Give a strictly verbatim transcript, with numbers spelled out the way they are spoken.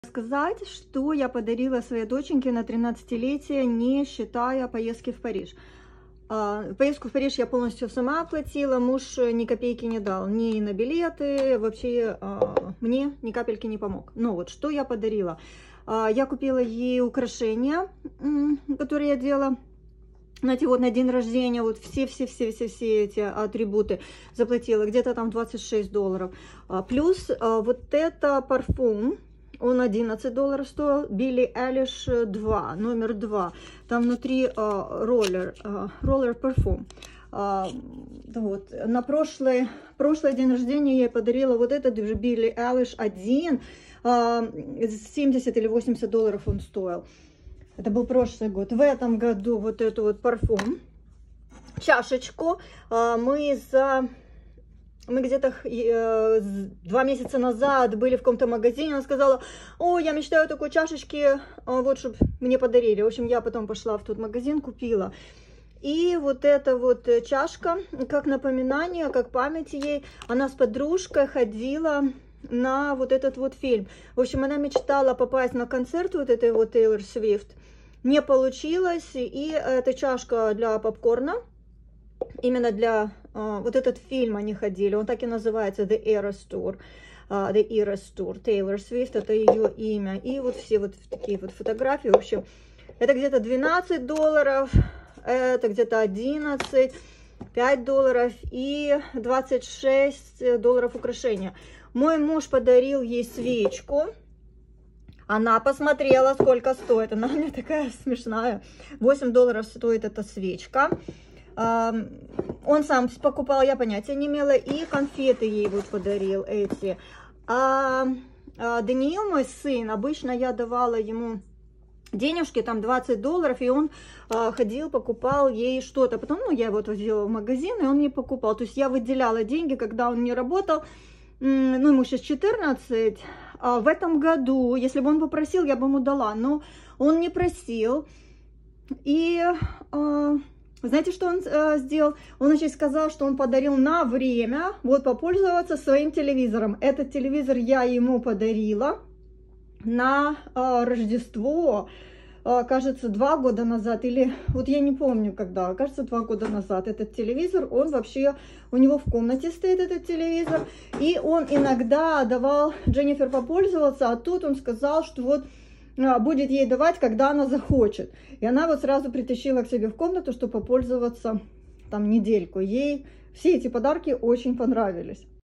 Сказать, что я подарила своей доченьке на тринадцатилетие, не считая поездки в Париж. Поездку в Париж я полностью сама оплатила, муж ни копейки не дал, ни на билеты, вообще мне ни капельки не помог. Но вот что я подарила? Я купила ей украшения, которые я делала. Знаете, вот на день рождения, вот все-все-все-все-все эти атрибуты заплатила, где-то там двадцать шесть долларов. Плюс вот это парфюм, он одиннадцать долларов стоил, Билли Элиш два, номер два. Там внутри роллер, роллер парфюм. Вот. На прошлый, прошлый день рождения я ей подарила вот этот же Билли Элиш один, семьдесят или восемьдесят долларов он стоил. Это был прошлый год. В этом году вот эту вот парфюм, чашечку мы за... Мы где-то э, два месяца назад были в каком-то магазине, она сказала: о, я мечтаю о такой чашечке, вот, чтобы мне подарили. В общем, я потом пошла в тот магазин, купила. И вот эта вот чашка, как напоминание, как память ей, она с подружкой ходила на вот этот вот фильм. В общем, она мечтала попасть на концерт вот этой вот Тейлор Свифт. Не получилось, и эта чашка для попкорна, именно для uh, вот этот фильм они ходили, он так и называется, The Eras Tour, uh, The Eras Tour, Taylor Swift, это ее имя, и вот все вот такие вот фотографии, в общем, это где-то двенадцать долларов, это где-то одиннадцать, пять долларов и двадцать шесть долларов украшения. Мой муж подарил ей свечку. Она посмотрела, сколько стоит, она у меня такая смешная, восемь долларов стоит эта свечка. Он сам покупал, я понятия не имела, и конфеты ей вот подарил эти. А, а Даниил, мой сын, обычно я давала ему денежки, там двадцать долларов, и он а, ходил, покупал ей что-то. Потом, ну, я его отвозила в магазин, и он мне покупал. То есть я выделяла деньги, когда он не работал. Ну, ему сейчас четырнадцать. А в этом году, если бы он попросил, я бы ему дала, но он не просил. И... А, знаете, что он э, сделал? Он, значит, сказал, что он подарил на время, вот, попользоваться своим телевизором. Этот телевизор я ему подарила на э, Рождество, э, кажется, два года назад, или, вот я не помню когда, кажется, два года назад. Этот телевизор, он вообще, у него в комнате стоит этот телевизор, и он иногда давал Дженнифер попользоваться, а тут он сказал, что вот, будет ей давать, когда она захочет. И она вот сразу притащила к себе в комнату, чтобы попользоваться там недельку. Ей все эти подарки очень понравились.